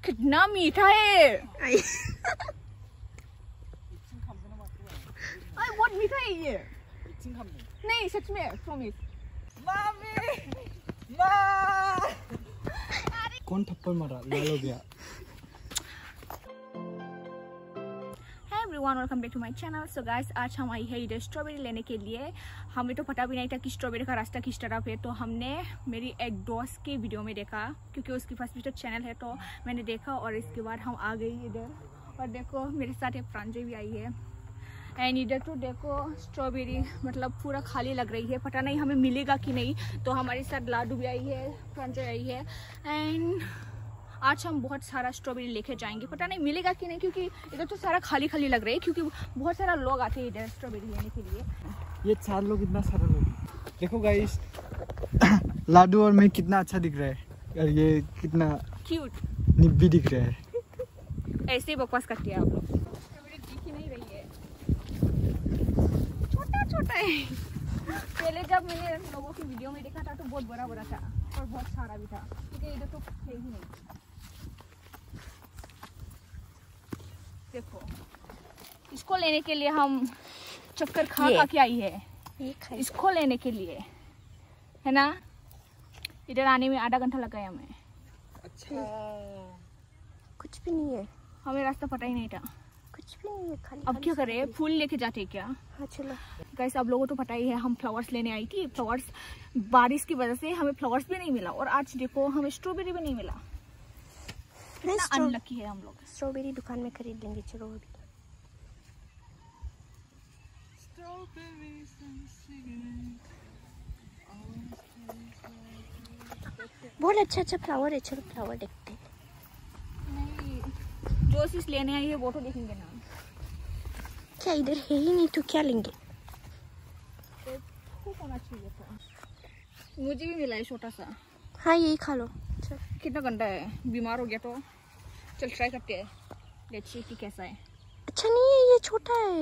कितना मीठा है। बहुत मीठा है ये। नहीं सच में प्रॉमिस। कौन थप्पड़ मारा? लाल हो गया। Everyone welcome back to my channel. So guys आज हम आई है इधर स्ट्रॉबेरी लेने के लिए। हमें तो पता भी नहीं था कि स्ट्रॉबेरी का रास्ता किस तरफ है, तो हमने मेरी एक दोस्त के वीडियो में देखा क्योंकि उसकी फर्स्ट वीडियो चैनल है, तो मैंने देखा और इसके बाद हम आ गई इधर। और देखो मेरे साथ एक प्रांजलि भी आई है एंड इधर तो देखो स्ट्रॉबेरी मतलब पूरा खाली लग रही है, पता नहीं हमें मिलेगा कि नहीं। तो हमारे साथ लाडू भी आई है, प्रांजलि आई है एंड आज हम बहुत सारा स्ट्रॉबेरी लेके जाएंगे। पता नहीं मिलेगा कि नहीं क्योंकि इधर तो सारा खाली खाली लग रहा है क्योंकि बहुत सारा लोग आते हैं इधर स्ट्रॉबेरी लेने के लिए। ये 4 लोग, इतना सारा लोग। देखो गाइस लाडू और मैं कितना अच्छा दिख रहा है और ये कितना क्यूट निब्बी दिख रहा है। ऐसे ही बकवास करते हैं आप लोग। स्ट्रॉबेरी दिख ही नहीं रही है, छोटा छोटा है। पहले जब मैंने लोगों की वीडियो में देखा था तो बहुत बड़ा बड़ा था और बहुत सारा भी था क्योंकि इधर तो है ही नहीं। देखो इसको लेने के लिए हम चक्कर खा के आई है, इसको लेने के लिए है ना। इधर आने में आधा घंटा लगा है हमें। अच्छा कुछ भी नहीं है, हमें रास्ता पता ही नहीं था, कुछ भी नहीं है खाली। अब क्या करें, फूल लेके जाते क्या? हाँ चलो गाइस आप लोगों को तो पता ही है हम फ्लावर्स लेने आई थी। फ्लावर्स बारिश की वजह से हमें फ्लावर्स भी नहीं मिला और आज देखो हमें स्ट्रॉबेरी भी नहीं मिला। कितना अनलकी है हम लोग। स्ट्रॉबेरी दुकान में खरीद लेंगे चलो अभी। बहुत अच्छा अच्छा फ्लावर है, चलो फ्लावर देखते हैं। नहीं जो चीज लेने आई है वो तो देखेंगे ना। क्या इधर है ही नहीं तो क्या लेंगे? होना चाहिए था। मुझे भी मिला है छोटा सा। हाँ यही खा लो। कितना गंदा है, बीमार हो गया तो चल ट्राई करते हैं, लेट्स सी कि कैसा है। अच्छा नहीं है, ये छोटा है।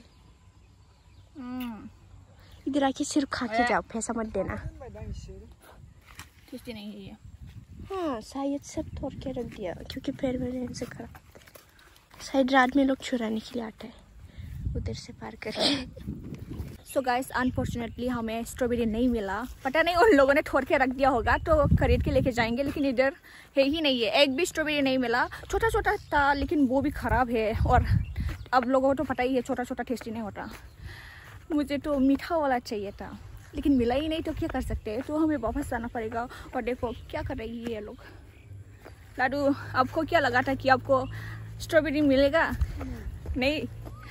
इधर आके सिर्फ खा के जाओ, पैसा मत देना। टेस्टी नहीं है ये। हाँ शायद सब तोड़ के रख दिया क्योंकि पैर में से खराब। शायद रात में लोग चुराने के लिए आते हैं उधर से पार करके। सो गाइस अनफॉर्चुनेटली हमें स्ट्रॉबेरी नहीं मिला। पता नहीं उन लोगों ने छोड़ के रख दिया होगा तो खरीद के लेके जाएंगे, लेकिन इधर है ही नहीं है। एक भी स्ट्रॉबेरी नहीं मिला। छोटा छोटा था लेकिन वो भी खराब है और अब लोगों को तो पता ही है छोटा छोटा टेस्टी नहीं होता। मुझे तो मीठा वाला चाहिए था लेकिन मिला ही नहीं, तो क्या कर सकते हैं, तो हमें वापस आना पड़ेगा। और देखो क्या कर रही है ये लोग। लाडू आपको क्या लगा था कि आपको स्ट्रॉबेरी मिलेगा? नहीं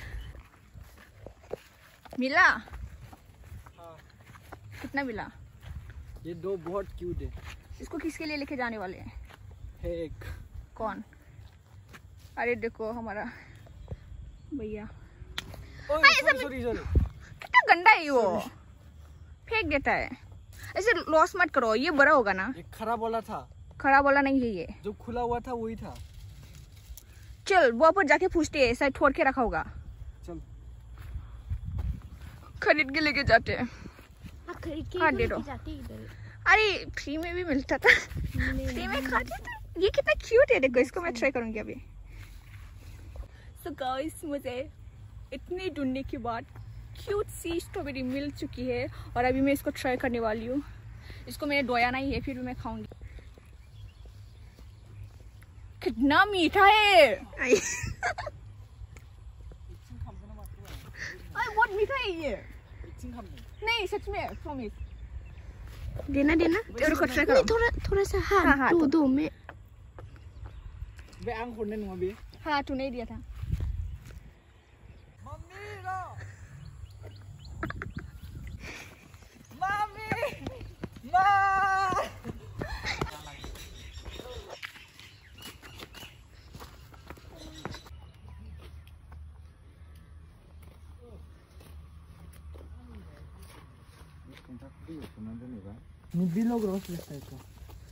मिला। हाँ। कितना मिला? ये 2 बहुत क्यूट है। इसको किसके लिए लेके जाने वाले हैं? है एक। कौन? अरे देखो हमारा भैया। सॉरी कितना गंदा है वो, फेंक देता है। ऐसे लॉस मत करो, ये बड़ा होगा ना। ये खराब वाला था। खराब वाला नहीं है ये, जो खुला हुआ था वही था। चल वो पर जाके पूछते हैं, शायद छोड़ के रखा होगा। चल खरीद के लेके जाते हैं। खरीद के हाँ, दे दो। अरे फ्री में भी मिलता था, फ्री में खाते थे। ये कितना क्यूट है, देखो इसको मैं ट्राई करूंगी अभी। सो गाइस मुझे इतनी ढूंढने के बाद क्यूट सी स्ट्रॉबेरी मिल चुकी है और अभी मैं इसको ट्राई करने वाली हूँ। इसको मैंने धोया नहीं है, फिर भी मैं खाऊंगी। कितना मीठा है। बहुत मीठा है ये। नहीं सच में प्रॉमिस। देना देना नहीं, थोड़ा सा। हाँ दो में। हाँ तू नहीं दिया था। निब्बी लोग रोज लेता है तो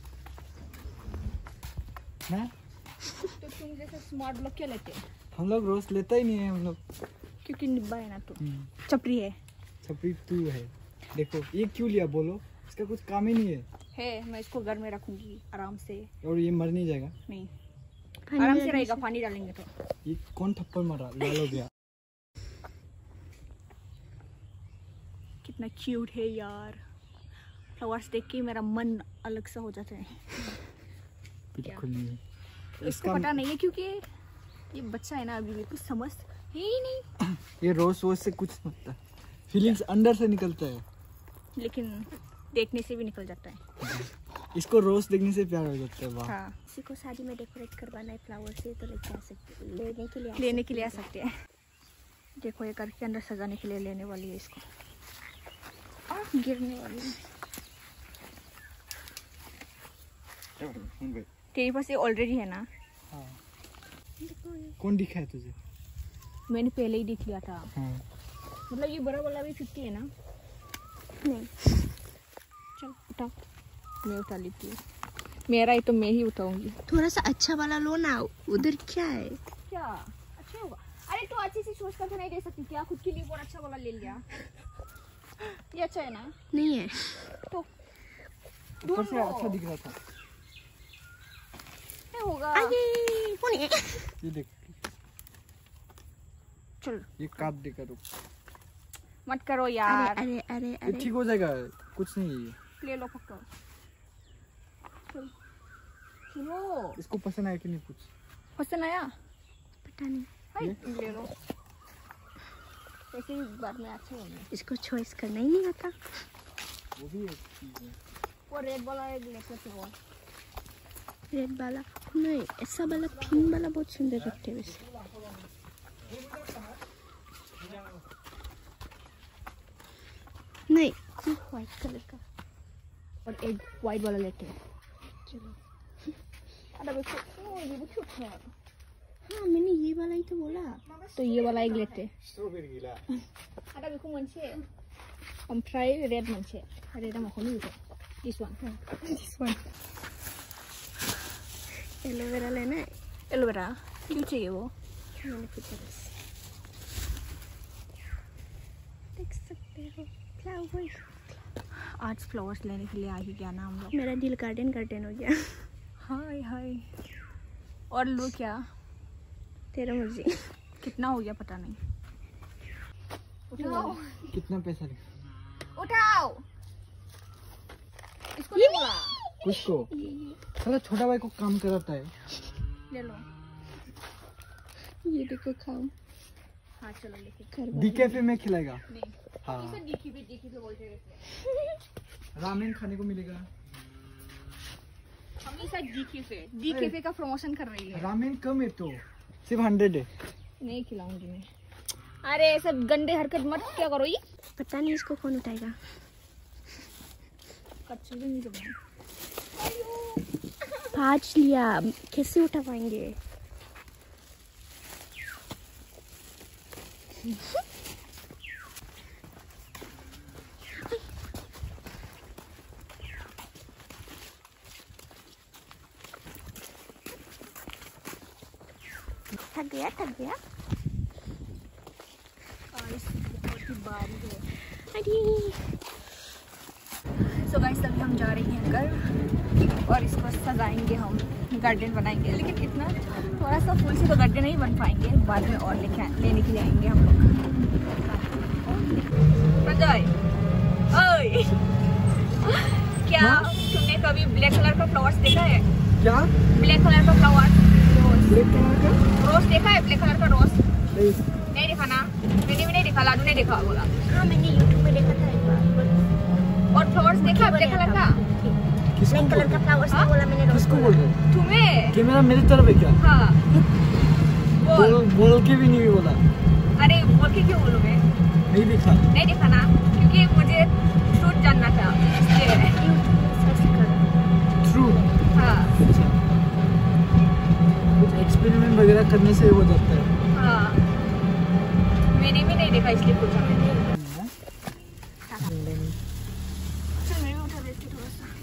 हैं? तो तुम जैसे स्मार्ट लोग क्या लेते हैं? हम लोग रोज लेता ही नहीं है हम लोग, क्योंकि निब्बा है ना, तो चपरी है। छपरी तू है। देखो ये क्यों लिया बोलो, इसका कुछ काम ही नहीं है। मैं इसको घर में रखूंगी आराम से। और ये मर नहीं जाएगा? नहीं आराम से रहेगा पानी डालेंगे तो। ये कौन थप्पड़ मारा? लाल हो गया। कितना क्यूट है यार, फ्लावर्स देख के मेरा मन अलग सा हो जाता है। बिल्कुल नहीं, इसको पता नहीं है क्योंकि ये बच्चा है ना, अभी भी कुछ समझ ही नहीं। ये रोज से कुछ नहीं होता, फीलिंग्स अंदर से निकलता है, लेकिन देखने से भी निकल जाता है। इसको रोज देखने से प्यार हो जाता है। वाह। हाँ, किसी को शादी में डेकोरेट करवाना है फ्लावर से तो लेके आ सकते, लेने के लिए आ सकते हैं। देखो ये घर के अंदर सजाने के लिए लेने वाली है इसको, गिरने वाली है। तेरे पास ये ऑलरेडी है ना? हाँ। कौन दिखाया तुझे? मैंने पहले ही दिख लिया था। हाँ। मतलब ये बड़ा वाला भी 50 है ना? नहीं, चल उठा, मैं उठा लेती हूँ। मेरा ही तो मैं ही उठाऊंगी। थोड़ा सा अच्छा वाला लो ना, उधर क्या है? क्या अच्छा होगा? अरे तो अच्छी सी सोच कर नहीं दे सकती क्या? खुद के लिए बहुत अच्छा वाला ले लिया। ये अच्छा है ना? नहीं है तो ऊपर से अच्छा दिख रहा था। नहीं होगा। ये देख, चल ये काट देकर रुक। मत करो यार। अरे अरे ये अरे ठीक हो जाएगा, कुछ नहीं है। ले लो पक्का। चल चलो, इसको पसंद आया कि नहीं कुछ? पसंद आया? पता नहीं, हाय, ले लो। ऐसे ही बाद में अच्छा होगा। इसको चॉइस करना ही नहीं आता। वो भी एक चीज है। वो रेड वाला एक लेकर चलो। रेड वाला नहीं, ऐसा वाला पिंक वाला बहुत सुंदर लगते हैं वैसे। नहीं, व्हाइट कलर का। और एक वाइट वाला लेते हैं। चलो। अरे देखो, ये भी क्यूट है। हाँ, मैंने ये वाला ही तो बोला। तो ये वाला एक लेते हैं। स्ट्रॉबेरी गिला। अरे देखो मंचे, हम ट्राई रेड मंचे। रेड हम होनी है। This one. This one. Aloe vera लेना है। एलोवेरा क्यों चाहिए वो? मैंने पूछा बस। देख सकते हो फ्लावर्स। आज फ्लावर्स लेने के लिए आ ही गया ना हम लोग। मेरा दिल गार्डन गार्डन हो गया। हाय हाय। और लो क्या? तेरा मर्जी। कितना हो गया पता नहीं। उठाओ कितना पैसा लगा? उठाओ इसको। ले लो। कुछ को साला छोटा भाई को काम कराता है। ले लो। ये देखो खाओ। हाँ चलो लेके। डी कैफे में खिलाएगा। नहीं, हाँ, इसे डीकी पे बोलते रहते हैं। रामेन खाने को मिलेगा। हम इसे डी कैफे का प्रमोशन कर रही है। रामेन कम है तो सिर्फ 100 है। नहीं खिलाऊंगी मैं। अरे सब गंदे हरकत मत क्या करो। ये पता नहीं इसको कौन उठाएगा। कच्चे भी नहीं जमा। 5 लिया, कैसे उठा पाएंगे? थक गया सो गाइस अभी हम जा रहे हैं घर और इसको सजाएंगे, हम गार्डन बनाएंगे। लेकिन इतना थोड़ा सा फूल से तो गार्डन नहीं बन पाएंगे, बाद में और लेने के लिए आएंगे हम लोग। ओए क्या तुमने कभी ब्लैक कलर का फ्लावर्स देखा है? क्या ब्लैक कलर का फ्लावर? ब्लैक कलर का रोज देखा है? ब्लैक कलर का रोज नहीं। नहीं देखा ना? मैंने भी नहीं देखा, लाडू ने देखा बोला। हाँ, मैंने यूट्यूब में देखा था एक बार। और फ्लावर्स देखा ब्लैक कलर का? किसको ब्लैक कलर का फ्लावर्स हाँ? बोला मैंने। किसको बोल रहे? तुम्हें? कैमरा मेरी तरफ है क्या? हाँ बोल के भी नहीं बोला। अरे बोल के क्यों बोलूं मैं? नहीं देखा। नहीं देखा ना, क्योंकि मुझे ट्रूथ जानना था इसलिए। ट्रूथ? हाँ अच्छा, कुछ एक्सपेरिमेंट वगैरह करने से हो जाता है। हाँ, मैंने भी नहीं देखा इसलिए पूछा मैंने। चल मैं भी उठा देती थोड़ा सा।